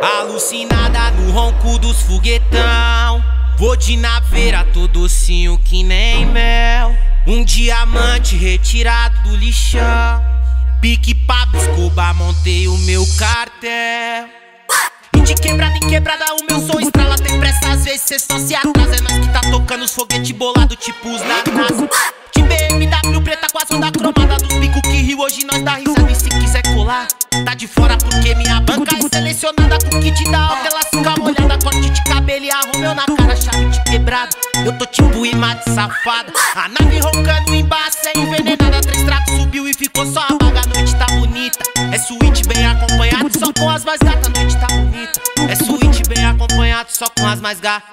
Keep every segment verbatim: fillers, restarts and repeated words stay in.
Alucinada no ronco dos foguetão. Vou de naveira, tô docinho que nem mel. Um diamante retirado do lixão. Pique Pablo Escobar, montei o meu cartel. E de quebrada em quebrada o meu som estrala. Tem pressa, às vezes cê só se atrasa. É nós que tá tocando os foguetes bolado, tipo os da NASA. De B M W preta com as ondas cromadas dos bico que rio, hoje nós dá risada. E se quiser colar, tá de fora porque minha banca é selecionada. Com kit da alta, ela fica molhada. Corte de cabelo e arrumeu na cara, chave de quebrado. Eu tô tipo imã de safada. A nave roncando embaixo é envenenada. Três tracos subiu e ficou só a baga. A noite tá bonita, é suíte bem acompanhado, só com as mais gatas. A noite tá bonita, é suíte bem acompanhado, só com as mais gatas.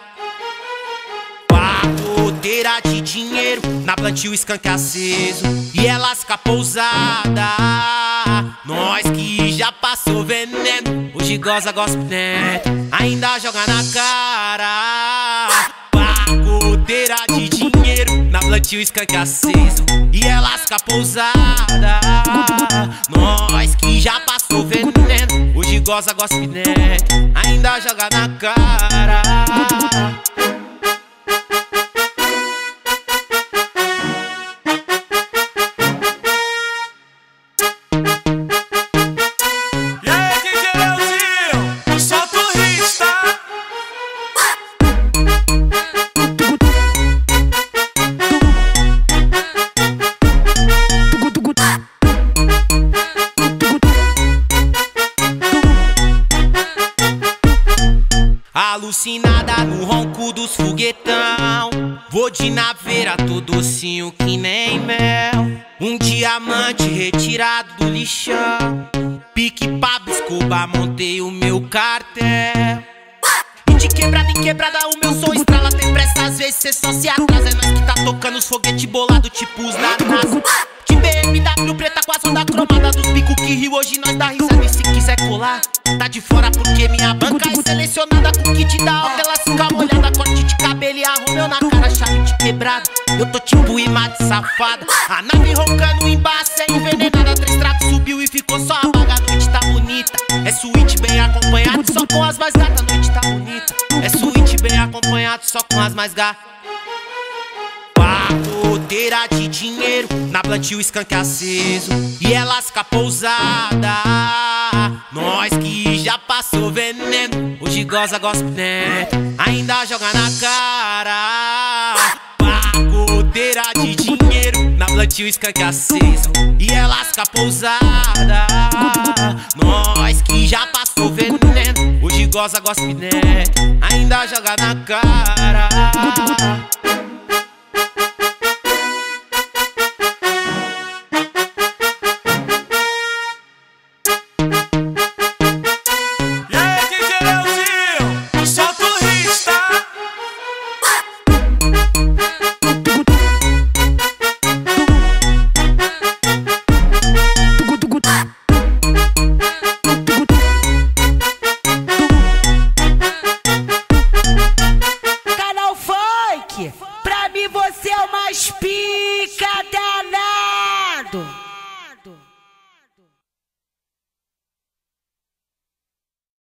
Pagodeira de dinheiro, na plantio skunk aceso e elas com a pousada. Nós que já passou veneno, hoje goza gospel neto, ainda joga na cara. Pagodeira de dinheiro, na plantio skunk aceso e elas com a pousada. Nós que já passou veneno, hoje goza gospel neto, ainda joga na cara. Alucinada no ronco dos foguetão. Vou de naveira, tô docinho que nem mel. Um diamante retirado do lixão. Pique Pablo Escobar, montei o meu cartel. E de quebrada em quebrada o meu som estrala. Tem pressa, às vezes cê só se atrasa. É nós que tá tocando os foguetes bolado, tipo os da NASA. De B M W preta com as ondas cromadas dos bico que rio, hoje nós dá risada. E se quiser colar, tá de fora porque minha banca é selecionada. Com kit da alta, ela fica molhada. Corte de cabelo e arrumeu na cara, chave de quebrado. Eu tô tipo imã de safada. A nave roncando embaixo é envenenada. Três tracos subiu e ficou só a baga. A noite tá bonita, é suíte bem acompanhado, só com as mais gatas. A noite tá bonita, é suíte bem acompanhado, só com as mais gatas. Pagodeira de dinheiro, na plantio skunk aceso e elas com a pousada. Nós que já passou veneno, hoje goza gospel neto, ainda joga na cara. Pagodeira de dinheiro, na plantio skunk aceso e elas com a pousada. Nós que já passou veneno, hoje goza gospel neto, ainda joga na cara. Pra mim você é o mais pica da